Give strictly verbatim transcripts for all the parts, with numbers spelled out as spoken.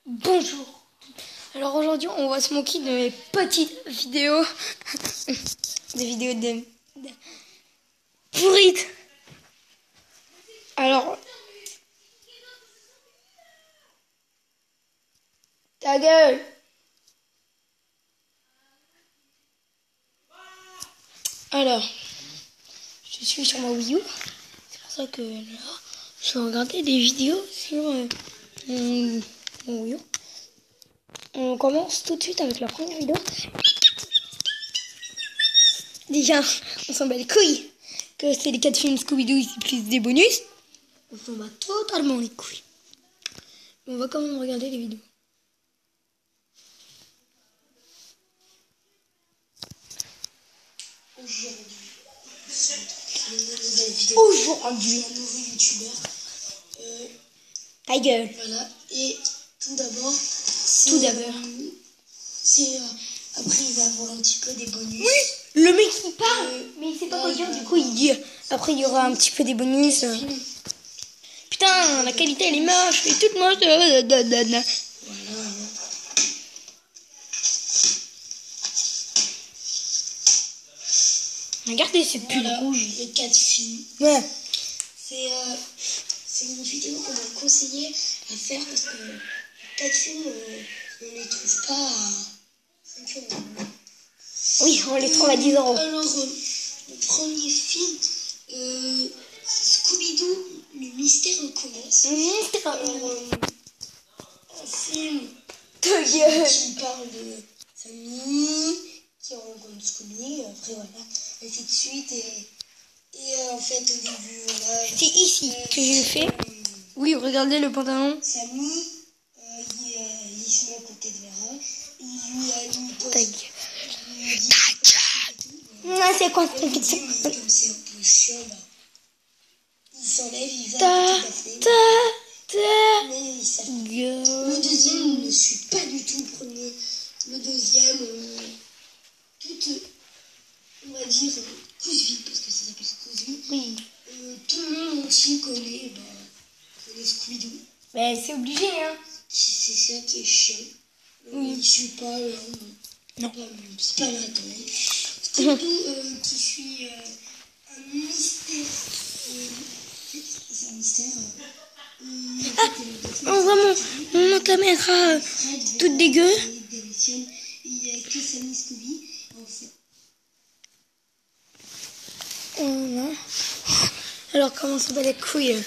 Bonjour. Alors aujourd'hui on va se moquer de mes petites vidéos. Des vidéos de, de pourrites. Alors ta gueule. Alors je suis sur ma Wii U. C'est pour ça que là je vais regarder des vidéos sur euh, mon, mon Wii U. On commence tout de suite avec la première vidéo. Déjà, on s'en bat les couilles que c'est les quatre films Scooby-Doo ici plus des bonus. On s'en bat totalement les couilles. Mais on va quand même regarder les vidéos. Aujourd'hui, un nouveau youtubeur. Euh, ta gueule. voilà. Et tout d'abord, Tout d'abord. Euh, c'est euh, après il va avoir un petit peu des bonus. Oui, le mec il parle, Euh, mais il sait pas là, quoi il dire. va Du coup, il dit après il y aura un petit peu des bonus. Film. Putain, la qualité elle est moche, elle est toute moche. Da, da, da, da. Voilà. Regardez ce pull Voilà, rouge. les quatre films. Ouais. C'est euh, c'est une vidéo qu'on m'a conseillé à faire parce que quatre films, euh, on les trouve pas à cinq euros. Oui, on les trouve à dix euros. Alors, euh, le premier film, euh, c'est Scooby-Doo, le mystère recommence. Mmh, Alors, euh, un film ta gueule. qui parle de famille, qui rencontre Scooby, après voilà, ainsi de suite. Et, et euh, en fait, au début, voilà. C'est ici euh, que j'ai fait. euh, Oui, regardez le pantalon. Samy, euh, il, euh, il se met à côté de Vera. Il lui a mis Ta gueule. il lui dit, Ah, c'est quoi il cette lui dit, pizza? mais comme c'est un peu chiant, bah, il s'enlève, il va à Ta, côté d'Aphné. ta, ta Mais il s'appelle. Le gueule. deuxième ne suit pas du tout le premier. Le deuxième, euh, toute, on va dire, euh, Couseville, parce que ça s'appelle Couseville. Oui. Euh, tout le monde entier connaît, bah, connaît Scooby-Doo. Mais c'est obligé, hein. C'est ça qui est chiant. Euh, Oui. Il ne suit pas, là, Non. c'est pas là quand même. Scooby-Doo euh, qui suit euh, un mystère. Euh, c'est un mystère. Euh, euh, Ah, on voit mon, mon caméra euh, toute dégueu. Il y a que Sammy Scooby. En fait. Voilà. Alors, comment on s'en bat les couilles?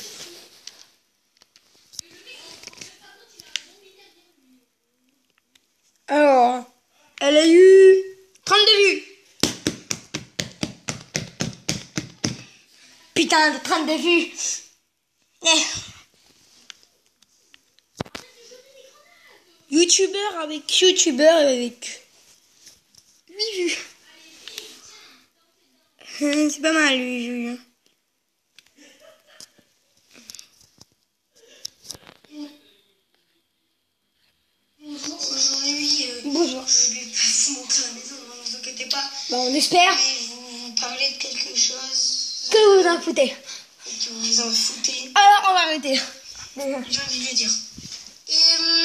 Alors, elle a eu trente-deux vues. Putain de trente-deux vues. Eh. Youtubeur avec youtubeur avec huit vues. C'est pas mal, huit vues. Bonjour, aujourd'hui, euh, Bonjour. je vais pas vous montrer la maison, ne vous inquiétez pas. Bah, on espère Je vais vous parler de quelque chose que vous en foutez. et que vous en foutez. Alors, on va arrêter. Déjà. J'ai envie de le dire. Et, euh,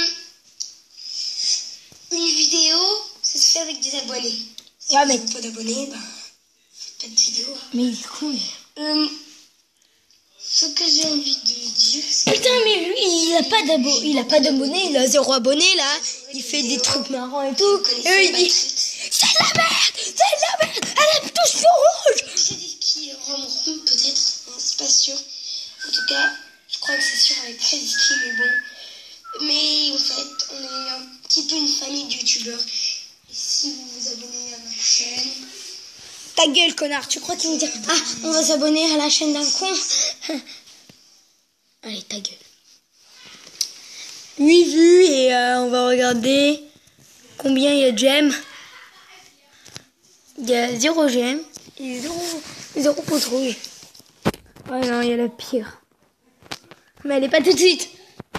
une vidéo, ça se fait avec des abonnés. Si Ouais, vous mais- n'avez pas d'abonnés, bah, faites pas de vidéo. hein. Mais il est cool. Euh, ce que j'ai envie de dire, c'est Putain, mais lui, il a pas d'abonnés, il a pas d'abonnés, il a zéro abonné là. Il fait des trucs marrants et tout. Et eux, il dit c'est de la merde, c'est de la merde, elle est tous sur rouge. j'ai dit qui remonteront peut-être, hein, c'est pas sûr. En tout cas, je crois que c'est sûr avec treize qui, mais bon. Mais en fait, on est un petit peu une famille de youtubeurs. Et si vous vous abonnez à ma chaîne, Ta gueule, connard, tu crois qu'ils vont dire ah, on va s'abonner à la chaîne d'un con. Allez, ta gueule. huit vues et euh, on va regarder combien il y a de j'aime. Il y a zéro j'aime et zéro pouce rouge. Oh non, il y a la pire. Mais elle est pas tout de suite.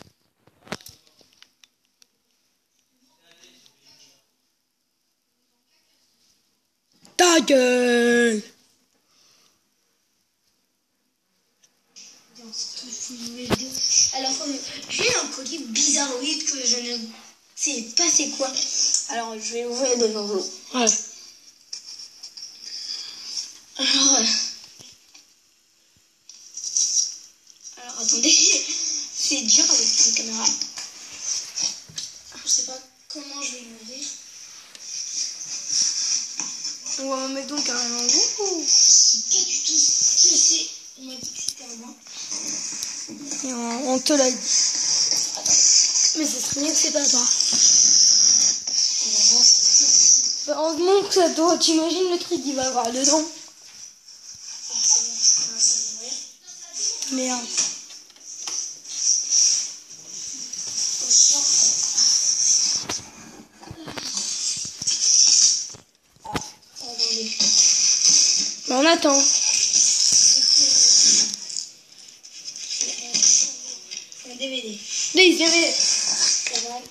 Ta gueule. dans ce que vous voulez dire. Alors, euh, j'ai un colis bizarroïde que je ne s'est passé quoi? Alors, je vais ouvrir des enveloppes. Ouais. Alors, euh... alors attendez, c'est dur avec une caméra. Je sais pas comment je vais l'ouvrir. On va mettre donc carrément. Ouh. C'est pas du tout ce que c'est. On m'a dit que c'était un bain. Et on, on te l'a dit. Mais ce serait mieux que c'est pas toi. Bah, heureusement que c'est toi. T'imagines le truc qu'il va avoir dedans. Ah, c'est bon, ça va s'ouvrir. Merde. Au chien. Ah, attendez. Bah, on attend. Un D V D. Des D V D. Ça va.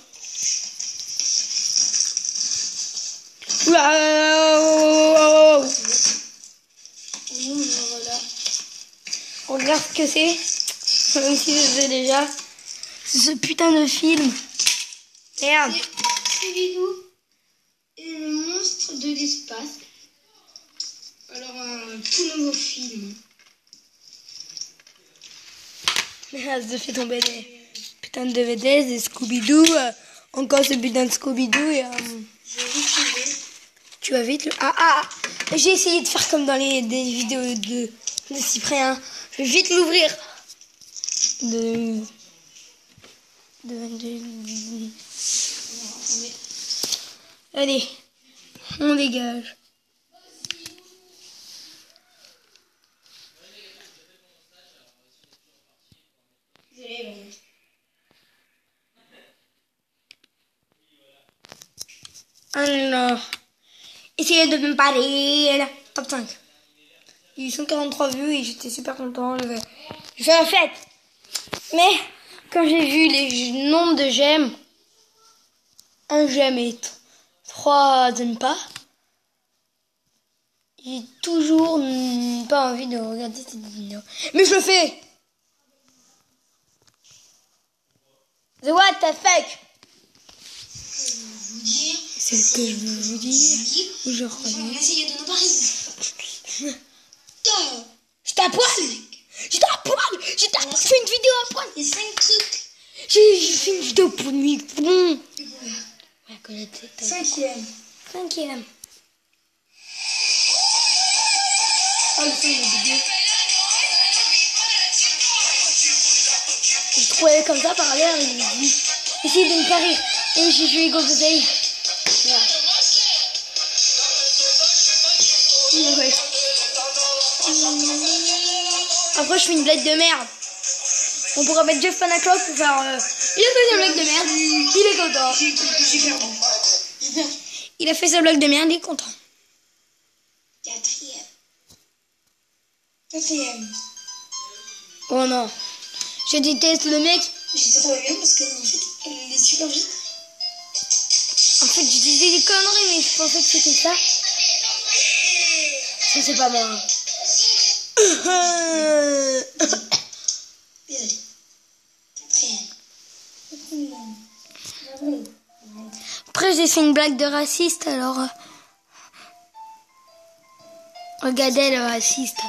Oula. Et nous, voilà. Regarde ce que c'est. Même si je sais déjà. C'est ce putain de film. Merde. Scooby-Doo et le monstre de l'espace. Alors, un tout nouveau film. Merde, je fais tomber les putain de D V D, des Scooby-Doo. euh, encore ce putain de Scooby-Doo et... Euh, Je vais vite trouver. tu vas vite le... Ah, ah, ah. J'ai essayé de faire comme dans les des vidéos de, de Cyprien. Je vais vite l'ouvrir. De... De... de... Allez, on dégage. Alors, essayez de me parler. Top cinq. Ils sont quarante-trois vues et j'étais super content. Je vais, je fais la fête. Mais quand j'ai vu les nombres de j'aime, un j'aime et t- trois j'aime pas, j'ai toujours mm, pas envie de regarder cette vidéo. Mais je le fais. The what the fuck? Vous dire. C'est ce que je veux vous dire. Ou je On reconnais. va essayer de ne pas rire. Putain. J'étais à poil. J'étais à poil. J'étais à... J'ai fait une vidéo à poil. Il y a cinq trucs. J'ai j'ai fait une vidéo pour lui. Bon. Ouais, connaître cette table. Cinquième. Cinquième. Oh, le film est dégueu. Je trouvais comme ça par ailleurs. Il me dit essayez de me faire rire. Et j'ai fait les grosses bouteilles. Voilà. Ouais. Après, je fais une blague de merde. On pourra mettre Jeff Panaclock pour faire. Euh... Il a fait sa blague de merde. Il est content. J'ai perdu. Il a fait sa blague de merde. Il est content. Quatrième. Quatrième. Oh non. Je déteste le mec. J'étais trop bien parce qu'en fait, elle est super vite. En fait, je disais des conneries, mais je pensais que c'était ça. Ça, c'est pas moi. Désolé. Quatrième. Après, j'ai fait une blague de raciste, alors... euh, Regardez le raciste.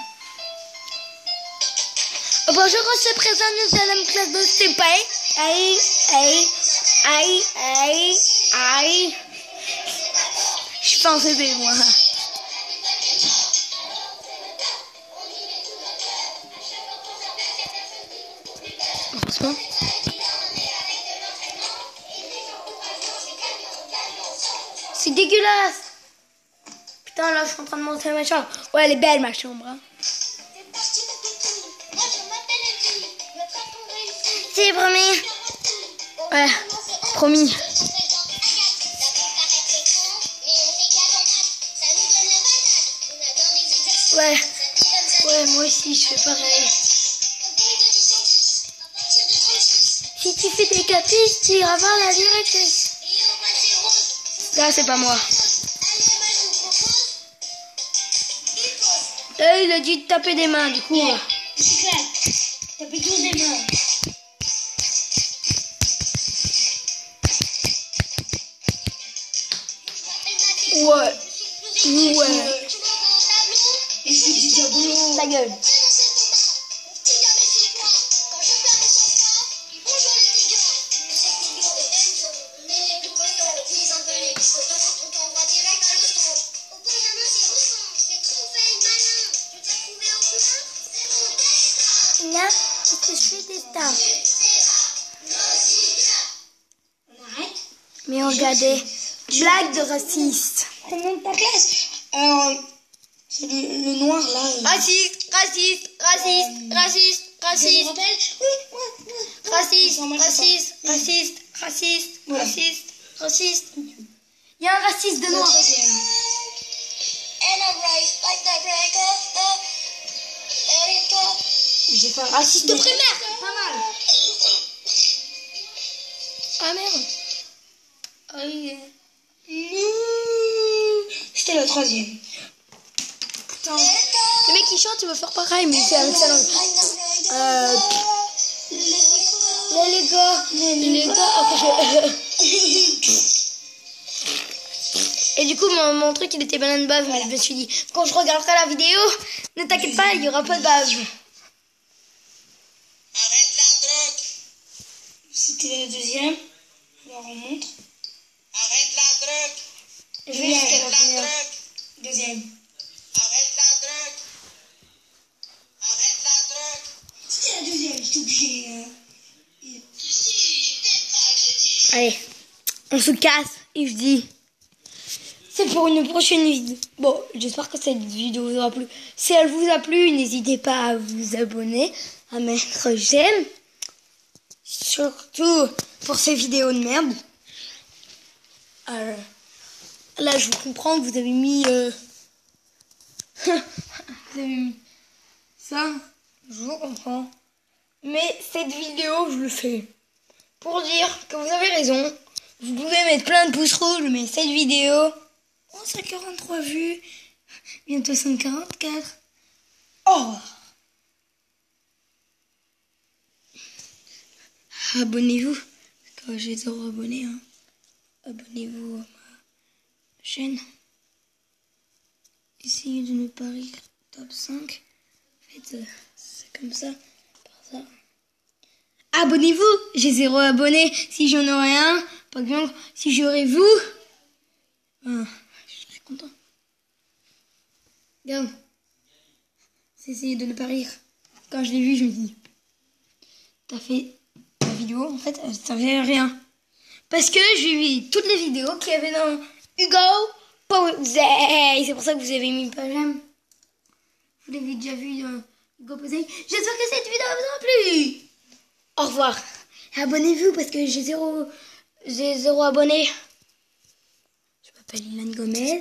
Oh, bonjour, on se présente, nous allons classe de C P. Aïe, aïe, aïe, aïe, aïe. Je pense que c'est moi. Heureusement. C'est dégueulasse. Putain, là, je suis en train de monter ma chambre. Ouais, elle est belle, ma chambre. Hein. C'est promis. Ouais, promis. Ouais, ouais, moi aussi, je fais pareil. Si tu fais des caprices, tu iras voir la directrice. Là, c'est pas moi. Là, il a dit de taper des mains, du coup. Yeah. C'est clair. Tapez tous des mains. Ouais. Ouais. Et c'est du diabolo. Ta gueule. Là, qu'est-ce que je fais des stars? On arrête. Mais on regardait blague de raciste. On monte ta classe. Alors, c'est le, le noir là. euh, Raciste, raciste, raciste, raciste, Je me raciste, rappelle. Oui, ouais, ouais. raciste, Moi, je sais pas. raciste, raciste, raciste, Voilà. raciste, raciste. Il y a un raciste de Le noir. troisième. J'ai fait un raciste De primaire, pas mal. Ah merde. Ah oui. C'était le troisième. Putain. Le mec qui chante, il veut faire pareil, mais c'est avec sa langue. Euh. Les gars, les gars, après je... Et du coup, mon, mon truc, il était banane bave, mais je me suis dit, quand je regarderai la vidéo, ne t'inquiète pas, il y aura pas de bave. Arrête la drogue. C'était le deuxième. Alors on montre. Arrête la drogue. Je vais Deuxième. juste La revenir. drogue. Deuxième. Arrête la drogue. Arrête la drogue. C'était la deuxième, j'étais obligé. euh, Allez, on se casse et je dis, c'est pour une prochaine vidéo. Bon, j'espère que cette vidéo vous aura plu. Si elle vous a plu, n'hésitez pas à vous abonner, à mettre j'aime. Surtout pour ces vidéos de merde. Euh, là, je vous comprends que vous avez mis... Euh... vous avez mis ça, je vous comprends. Mais cette vidéo, je le fais pour dire que vous avez raison. Vous pouvez mettre plein de pouces rouges, mais cette vidéo... Oh, cent quarante-trois vues. Bientôt cent quarante-quatre. Oh! Abonnez-vous. Parce que j'ai zéro abonné. Hein. Abonnez-vous à ma chaîne. Essayez de ne pas rire. Top cinq. Faites euh, c'est comme ça. Par ça. Abonnez-vous. J'ai zéro abonné. Si j'en aurais un, par exemple, si j'aurais vous, ben, je serais content. Regarde. C'est essayer de ne pas rire. Quand je l'ai vu, je me dis, t'as fait la vidéo, en fait, elle servait à rien. Parce que j'ai vu toutes les vidéos qu'il y avait dans Hugo Posey. C'est pour ça que vous avez mis pas j'aime. Vous l'avez déjà vu dans Hugo Posey. J'espère que cette vidéo vous aura plu. Au revoir. Et abonnez-vous parce que j'ai zéro, j'ai zéro abonné. Je m'appelle Ilan Gomez.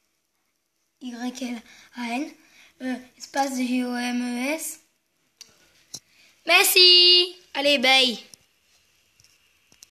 Y-L-A-N. Euh, espace G O M E S. Merci. Allez, bye.